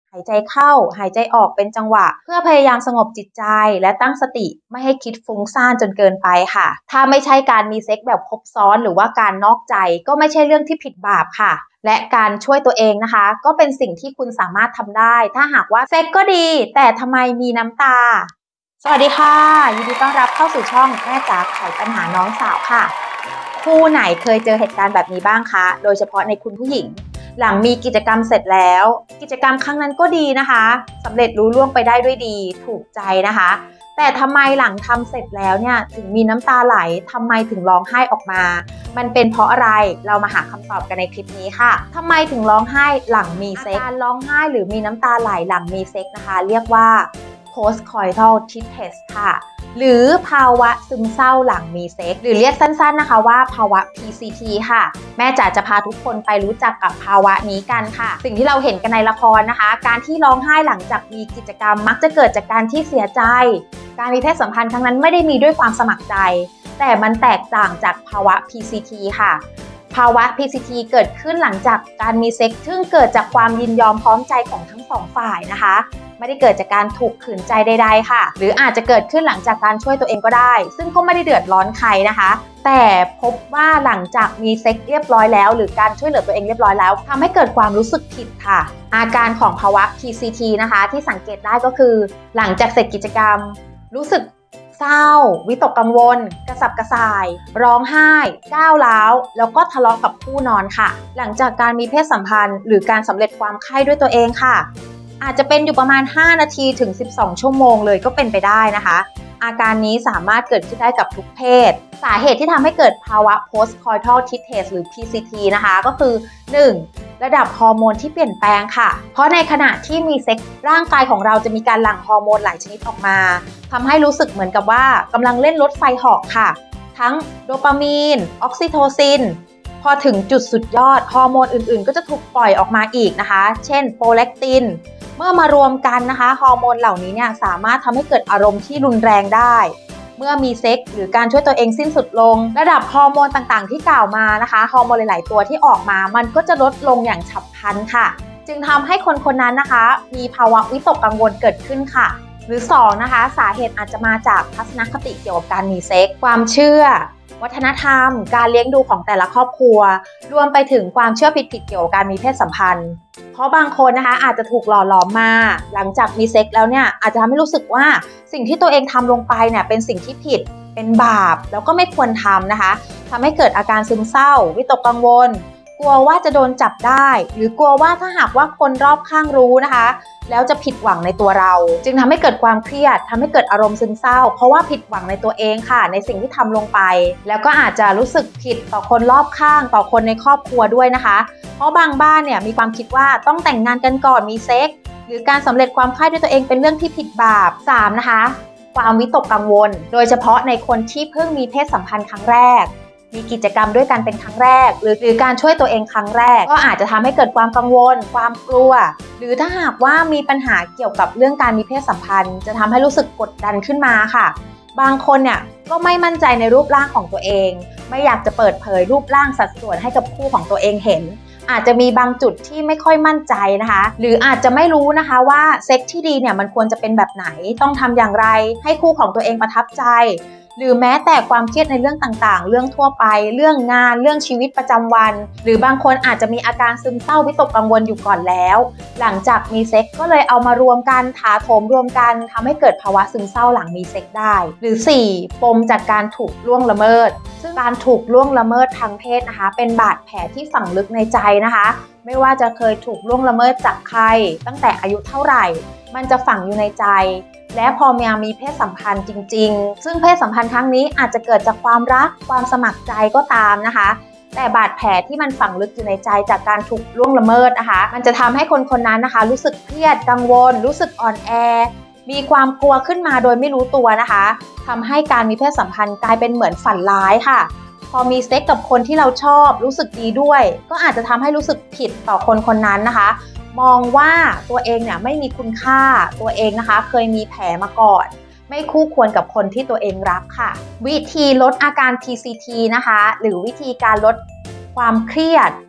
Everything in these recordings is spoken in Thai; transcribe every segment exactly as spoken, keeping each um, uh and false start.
หายใจเข้าหายใจออกเป็นจังหวะเพื่อพยายามสงบจิตใจและตั้งสติไม่ให้คิดฟุ้งซ่านจนเกินไปค่ะถ้าไม่ใช่การมีเซ็กแบบครบซ้อนหรือว่าการนอกใจก็ไม่ใช่เรื่องที่ผิดบาปค่ะและการช่วยตัวเองนะคะก็เป็นสิ่งที่คุณสามารถทำได้ถ้าหากว่าเซ็กก็ดีแต่ทำไมมีน้ำตาสวัสดีค่ะยินดีต้อนรับเข้าสู่ช่องแม่จ๋าไขปัญหาน้องสาวค่ะคู่ไหนเคยเจอเหตุการณ์แบบนี้บ้างคะโดยเฉพาะในคุณผู้หญิงหลังมีกิจกรรมเสร็จแล้วกิจกรรมครั้งนั้นก็ดีนะคะสำเร็จรู้ล่วงไปได้ด้วยดีถูกใจนะคะแต่ทำไมหลังทำเสร็จแล้วเนี่ยถึงมีน้ำตาไหลทำไมถึงร้องไห้ออกมามันเป็นเพราะอะไรเรามาหาคำตอบกันในคลิปนี้ค่ะทำไมถึงร้องไห้หลังมีเซ็กการร้องไห้หรือมีน้ำตาไหลหลังมีเซ็กนะคะเรียกว่า postcoital titers ค่ะหรือภาวะซึมเศร้าหลังมีเซ็กหรือเรียกสั้นๆนะคะว่าภาวะ พี ซี ที ค่ะแม่จ๋าจะพาทุกคนไปรู้จักกับภาวะนี้กันค่ะสิ่งที่เราเห็นกันในละครนะคะการที่ร้องไห้หลังจากมีกิจกรรมมักจะเกิดจากการที่เสียใจการมีเพศสัมพันธ์ครั้งนั้นไม่ได้มีด้วยความสมัครใจแต่มันแตกต่างจากภาวะ พี ซี ที ค่ะภาวะ พี ซี ที เกิดขึ้นหลังจากการมีเซ็กซึ่งเกิดจากความยินยอมพร้อมใจของทั้งสองฝ่ายนะคะไม่ได้เกิดจากการถูกขืนใจใดๆค่ะหรืออาจจะเกิดขึ้นหลังจากการช่วยตัวเองก็ได้ซึ่งก็ไม่ได้เดือดร้อนใครนะคะแต่พบว่าหลังจากมีเซ็กเรียบร้อยแล้วหรือการช่วยเหลือตัวเองเรียบร้อยแล้วทำให้เกิดความรู้สึกผิดค่ะอาการของภาวะ พี ซี ที นะคะที่สังเกตได้ก็คือหลังจากเสร็จกิจกรรมรู้สึกเศร้าวิตกกังวลกระสับกระส่ายร้องไห้ก้าวร้าวแล้วก็ทะเลาะกับคู่นอนค่ะหลังจากการมีเพศสัมพันธ์หรือการสำเร็จความใคร่ด้วยตัวเองค่ะอาจจะเป็นอยู่ประมาณห้านาทีถึงสิบสองชั่วโมงเลยก็เป็นไปได้นะคะอาการนี้สามารถเกิดขึ้นได้กับทุกเพศสาเหตุที่ทำให้เกิดภาวะ postcoital titers หรือ พี ซี ที นะคะก็คือ หนึ่ง ระดับฮอร์โมนที่เปลี่ยนแปลงค่ะเพราะในขณะที่มีเซ็กร่างกายของเราจะมีการหลั่งฮอร์โมนหลายชนิดออกมาทำให้รู้สึกเหมือนกับว่ากำลังเล่นรถไฟเหาะค่ะทั้งโดปามีนออกซิโทซินพอถึงจุดสุดยอดฮอร์โมนอื่นๆก็จะถูกปล่อยออกมาอีกนะคะเช่นโปรแลคตินเมื่อมารวมกันนะคะฮอร์โมนเหล่านี้เนี่ยสามารถทำให้เกิดอารมณ์ที่รุนแรงได้เมื่อมีเซ็กหรือการช่วยตัวเองสิ้นสุดลงระดับฮอร์โมนต่างๆที่กล่าวมานะคะฮอร์โมนหลายๆตัวที่ออกมามันก็จะลดลงอย่างฉับพลันค่ะจึงทำให้คนคนนั้นนะคะมีภาวะวิตกกังวลเกิดขึ้นค่ะหรือสองนะคะสาเหตุอาจจะมาจากทัศนคติเกี่ยวกับการมีเซ็กความเชื่อวัฒนธรรมการเลี้ยงดูของแต่ละครอบครัวรวมไปถึงความเชื่อผิดๆเกี่ยวกับการมีเพศสัมพันธ์เพราะบางคนนะคะอาจจะถูกหล่อหลอมมาหลังจากมีเซ็กแล้วเนี่ยอาจจะทำให้รู้สึกว่าสิ่งที่ตัวเองทำลงไปเนี่ยเป็นสิ่งที่ผิดเป็นบาปแล้วก็ไม่ควรทำนะคะทำให้เกิดอาการซึมเศร้าวิตกกังวลกลัวว่าจะโดนจับได้หรือกลัวว่าถ้าหากว่าคนรอบข้างรู้นะคะแล้วจะผิดหวังในตัวเราจึงทำให้เกิดความเครียดทำให้เกิดอารมณ์ซึมเศร้าเพราะว่าผิดหวังในตัวเองค่ะในสิ่งที่ทำลงไปแล้วก็อาจจะรู้สึกผิดต่อคนรอบข้างต่อคนในครอบครัวด้วยนะคะเพราะบางบ้านเนี่ยมีความคิดว่าต้องแต่งงานกันก่อนมีเซ็กหรือการสำเร็จความใคร่ด้วยตัวเองเป็นเรื่องที่ผิดบาปสามนะคะความวิตกกังวลโดยเฉพาะในคนที่เพิ่งมีเพศสัมพันธ์ครั้งแรกมีกิจกรรมด้วยกันเป็นครั้งแรกหรือหรือการช่วยตัวเองครั้งแรกก็อาจจะทำให้เกิดความกังวลความกลัวหรือถ้าหากว่ามีปัญหาเกี่ยวกับเรื่องการมีเพศสัมพันธ์จะทำให้รู้สึกกดดันขึ้นมาค่ะบางคนเนี่ยก็ไม่มั่นใจในรูปร่างของตัวเองไม่อยากจะเปิดเผยรูปร่างสัดส่วนให้กับคู่ของตัวเองเห็นอาจจะมีบางจุดที่ไม่ค่อยมั่นใจนะคะหรืออาจจะไม่รู้นะคะว่าเซ็กที่ดีเนี่ยมันควรจะเป็นแบบไหนต้องทำอย่างไรให้คู่ของตัวเองประทับใจหรือแม้แต่ความเครียดในเรื่องต่างๆเรื่องทั่วไปเรื่องงานเรื่องชีวิตประจำวันหรือบางคนอาจจะมีอาการซึมเศร้าวิตกกังวลอยู่ก่อนแล้วหลังจากมีเซ็กก็เลยเอามารวมกันถาโถมรวมกันทำให้เกิดภาวะซึมเศร้าหลังมีเซ็กได้หรือสี่ปมจากการถูกล่วงละเมิดซึ่งการถูกล่วงละเมิดทางเพศนะคะเป็นบาดแผลที่ฝังลึกในใจนะคะไม่ว่าจะเคยถูกล่วงละเมิดจากใครตั้งแต่อายุเท่าไหร่มันจะฝังอยู่ในใจและพอมามีเพศสัมพันธ์จริงๆซึ่งเพศสัมพันธ์ครั้งนี้อาจจะเกิดจากความรักความสมัครใจก็ตามนะคะแต่บาดแผลที่มันฝังลึกอยู่ในใจจากการถูกล่วงละเมิดนะคะมันจะทำให้คนคนนั้นนะคะรู้สึกเครียดกังวลรู้สึกอ่อนแอมีความกลัวขึ้นมาโดยไม่รู้ตัวนะคะทำให้การมีเพศสัมพันธ์กลายเป็นเหมือนฝันร้ายค่ะพอมีเซ็กกับคนที่เราชอบรู้สึกดีด้วยก็อาจจะทำให้รู้สึกผิดต่อคนคนนั้นนะคะมองว่าตัวเองเนี่ยไม่มีคุณค่าตัวเองนะคะเคยมีแผลมาก่อนไม่คู่ควรกับคนที่ตัวเองรักค่ะวิธีลดอาการ พี ซี ที นะคะหรือวิธีการลดความเครียด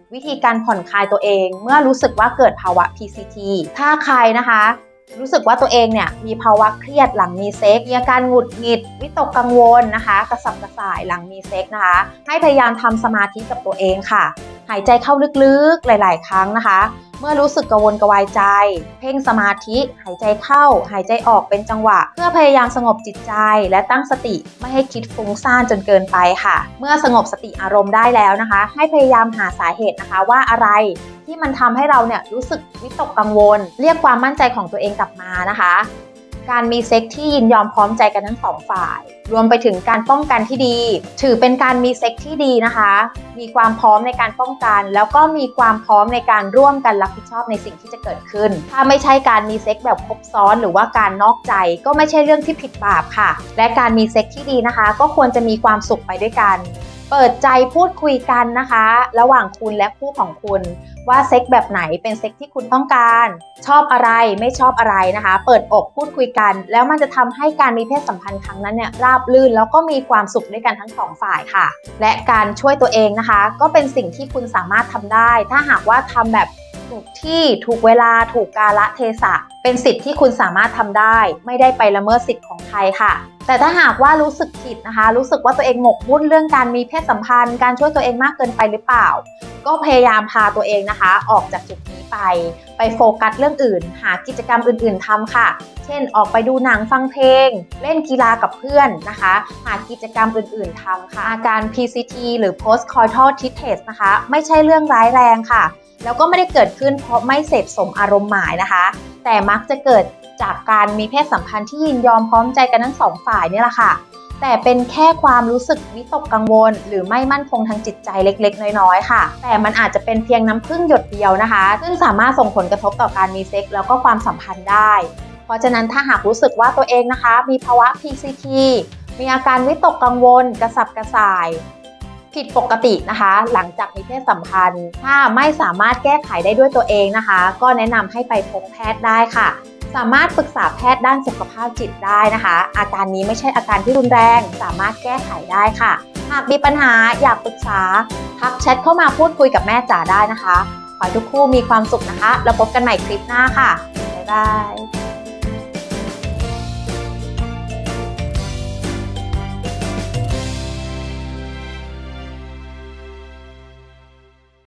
วิธีการผ่อนคลายตัวเองเมื่อรู้สึกว่าเกิดภาวะ พี ซี ที ถ้าใครนะคะรู้สึกว่าตัวเองเนี่ยมีภาวะเครียดหลังมีเซ็กมีอาการหงุดหงิดวิตกกังวลนะคะกระสับกระส่ายหลังมีเซ็กนะคะให้พยายามทำสมาธิกับตัวเองค่ะหายใจเข้าลึกๆหลายๆครั้งนะคะเมื่อรู้สึกกังวลกวายใจเพ่งสมาธิหายใจเข้าหายใจออกเป็นจังหวะเพื่อพยายามสงบจิตใจและตั้งสติไม่ให้คิดฟุ้งซ่านจนเกินไปค่ะเมื่อสงบสติอารมณ์ได้แล้วนะคะให้พยายามหาสาเหตุนะคะว่าอะไรที่มันทำให้เราเนี่ยรู้สึกวิตกกังวลเรียกความมั่นใจของตัวเองกลับมานะคะการมีเซ็กที่ยินยอมพร้อมใจกันทั้งสองฝ่ายรวมไปถึงการป้องกันที่ดีถือเป็นการมีเซ็กที่ดีนะคะมีความพร้อมในการป้องกันแล้วก็มีความพร้อมในการร่วมกันรับผิดชอบในสิ่งที่จะเกิดขึ้นถ้าไม่ใช่การมีเซ็กแบบครบซ้อนหรือว่าการนอกใจก็ไม่ใช่เรื่องที่ผิดบาปค่ะและการมีเซ็กที่ดีนะคะก็ควรจะมีความสุขไปด้วยกันเปิดใจพูดคุยกันนะคะระหว่างคุณและคู่ของคุณว่าเซ็กแบบไหนเป็นเซ็กที่คุณต้องการชอบอะไรไม่ชอบอะไรนะคะเปิดอกพูดคุยกันแล้วมันจะทำให้การมีเพศสัมพันธ์ครั้งนั้นเนี่ยราบรื่นแล้วก็มีความสุขด้วยกันทั้งสองฝ่ายค่ะและการช่วยตัวเองนะคะก็เป็นสิ่งที่คุณสามารถทำได้ถ้าหากว่าทำแบบถูกที่ถูกเวลาถูกกาลเทศะเป็นสิทธิ์ที่คุณสามารถทำได้ไม่ได้ไปละเมิดสิทธิ์ของใครค่ะแต่ถ้าหากว่ารู้สึกผิดนะคะรู้สึกว่าตัวเองหมกมุ่นเรื่องการมีเพศสัมพันธ์การช่วยตัวเองมากเกินไปหรือเปล่าก็พยายามพาตัวเองนะคะออกจากจุดนี้ไปไปโฟกัสเรื่องอื่นหากิจกรรมอื่นๆทำค่ะเช่นออกไปดูหนังฟังเพลงเล่นกีฬากับเพื่อนนะคะหากิจกรรมอื่นๆทำค่ะอาการ พี ซี ที หรือ post coital titillation นะคะไม่ใช่เรื่องร้ายแรงค่ะแล้วก็ไม่ได้เกิดขึ้นเพราะไม่เสพสมอารมณ์หมายนะคะแต่มักจะเกิดจากการมีเพศสัมพันธ์ที่ยินยอมพร้อมใจกันทั้งสองฝ่ายนี่แหละค่ะแต่เป็นแค่ความรู้สึกวิตกกังวลหรือไม่มั่นคงทางจิตใจเล็กๆน้อยๆค่ะแต่มันอาจจะเป็นเพียงน้ำผึ้งหยดเดียวนะคะซึ่งสามารถส่งผลกระทบต่อการมีเซ็กแล้วก็ความสัมพันธ์ได้เพราะฉะนั้นถ้าหากรู้สึกว่าตัวเองนะคะมีภาวะ พี ซี ที มีอาการวิตกกังวลกระสับกระส่ายผิดปกตินะคะหลังจากมีเพศสัมพันธ์ถ้าไม่สามารถแก้ไขได้ด้วยตัวเองนะคะก็แนะนำให้ไปพบแพทย์ได้ค่ะสามารถปรึกษาแพทย์ด้านสุขภาพจิตได้นะคะอาการนี้ไม่ใช่อาการที่รุนแรงสามารถแก้ไขได้ค่ะหากมีปัญหาอยากปรึกษาทักแชทเข้ามาพูดคุยกับแม่จ๋าได้นะคะขอให้ทุกคู่มีความสุขนะคะแล้วพบกันใหม่คลิปหน้าค่ะบ๊ายบาย